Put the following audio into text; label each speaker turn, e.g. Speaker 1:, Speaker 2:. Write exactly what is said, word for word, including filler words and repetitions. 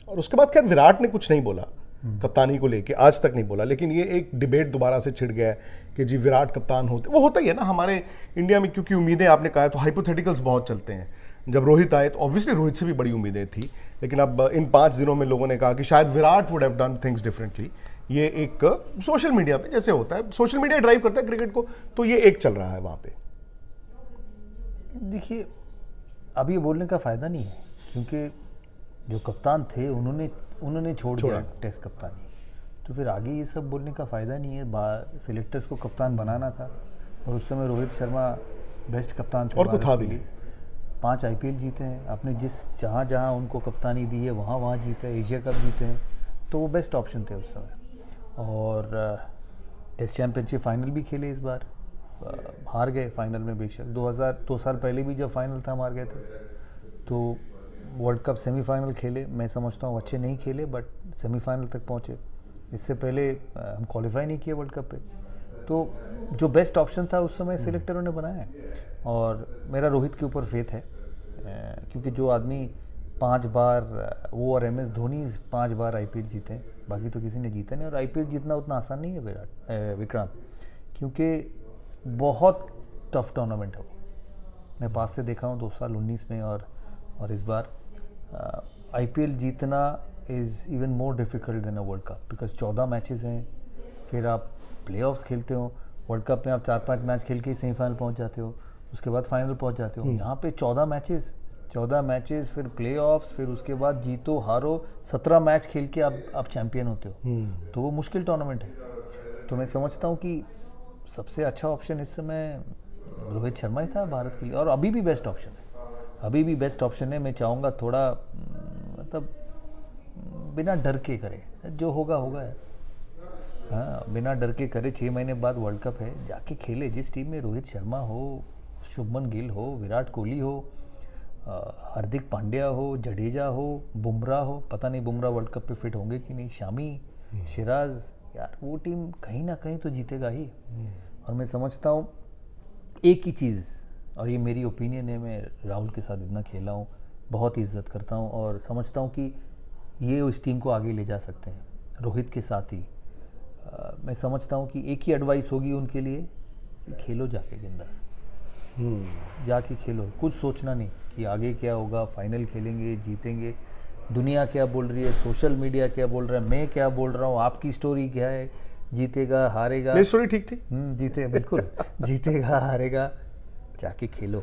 Speaker 1: और उसके बाद खैर विराट ने कुछ नहीं बोला कप्तानी को लेके, आज तक नहीं बोला, लेकिन ये एक डिबेट दोबारा से छिड़ गया है कि जी विराट कप्तान होते, वो होता ही है ना हमारे इंडिया में, क्योंकि उम्मीदें आपने कहा तो हाइपोथेटिकल्स बहुत चलते हैं। जब रोहित आए तो ऑब्वियसली रोहित से भी बड़ी उम्मीदें थी, लेकिन अब इन पाँच दिनों में लोगों ने कहा कि शायद Virat would have done things differently. ये एक सोशल मीडिया पे जैसे होता है, सोशल मीडिया ड्राइव करता है क्रिकेट को, तो ये एक चल रहा है वहाँ पे।
Speaker 2: देखिए अब ये बोलने का फ़ायदा नहीं है, क्योंकि जो कप्तान थे उन्होंने उन्होंने छोड़ दिया टेस्ट कप्तानी, तो फिर आगे ये सब बोलने का फ़ायदा नहीं है। सिलेक्टर्स को कप्तान बनाना था, और उस समय रोहित शर्मा बेस्ट कप्तान थे,
Speaker 1: और को था भी नहीं।
Speaker 2: पाँच आईपीएल जीते हैं आपने, जिस जहाँ जहाँ उनको कप्तानी दी है वहाँ वहाँ जीते हैं, एशिया कप जीते हैं, तो वो बेस्ट ऑप्शन थे उस समय। और टेस्ट चैम्पियनशिप फाइनल भी खेले इस बार, हार गए फाइनल में बेशक, दो हज़ार दो साल पहले भी जब फाइनल था हम हार गए थे। तो वर्ल्ड कप सेमीफाइनल खेले, मैं समझता हूँ अच्छे नहीं खेले बट सेमीफाइनल तक पहुँचे। इससे पहले हम क्वालिफाई नहीं किए वर्ल्ड कप पे। तो जो बेस्ट ऑप्शन था उस समय सिलेक्टरों ने बनाया है, और मेरा रोहित के ऊपर फेथ है, क्योंकि जो आदमी पांच बार, वो और एम एस धोनी पांच बार आईपीएल जीते हैं, बाकी तो किसी ने जीता नहीं। और आईपीएल जीतना उतना आसान नहीं है विराट विक्रांत, क्योंकि बहुत टफ टूर्नामेंट है वो। मैं पास से देखा हूँ दो साल उन्नीस में और और इस बार आईपीएल जीतना is even more difficult than a World Cup, because चौदह मैचेस हैं, फिर आप प्लेऑफ्स खेलते हो। वर्ल्ड कप में आप चार पांच मैच खेल के ही सेमीफाइनल पहुंच जाते हो, उसके बाद फाइनल पहुंच जाते हो। यहाँ पे चौदह मैचेस चौदह मैचेस फिर प्लेऑफ्स, फिर उसके बाद जीतो हारो, सत्रह मैच खेल के आप आप चैंपियन होते हो, तो वो मुश्किल टूर्नामेंट है। तो मैं समझता हूँ कि सबसे अच्छा ऑप्शन इस समय रोहित शर्मा ही था भारत के लिए, और अभी भी बेस्ट ऑप्शन है, अभी भी बेस्ट ऑप्शन है। मैं चाहूँगा थोड़ा मतलब बिना डर के करे, जो होगा होगा है, हाँ बिना डर के करे। छः महीने बाद वर्ल्ड कप है, जाके खेले। जिस टीम में रोहित शर्मा हो, शुभमन गिल हो, विराट कोहली हो, हार्दिक पांड्या हो, जडेजा हो, बुमराह हो, पता नहीं बुमराह वर्ल्ड कप पे फिट होंगे कि नहीं, शामी, सिराज, यार वो टीम कहीं ना कहीं तो जीतेगा ही। और मैं समझता हूँ एक ही चीज़, और ये मेरी ओपिनियन है, मैं राहुल के साथ इतना खेला हूँ, बहुत इज्जत करता हूँ, और समझता हूँ कि ये उस टीम को आगे ले जा सकते हैं रोहित के साथ ही। आ, मैं समझता हूँ कि एक ही एडवाइस होगी उनके लिए कि खेलो जाके बिंदास, जाके खेलो, कुछ सोचना नहीं कि आगे क्या होगा, फाइनल खेलेंगे जीतेंगे, दुनिया क्या बोल रही है, सोशल मीडिया क्या बोल रहा है, मैं क्या बोल रहा हूँ, आपकी स्टोरी क्या है, जीतेगा हारेगा।
Speaker 1: मेरी स्टोरी ठीक थी,
Speaker 2: जीते बिल्कुल जीतेगा हारेगा, जाके खेलो।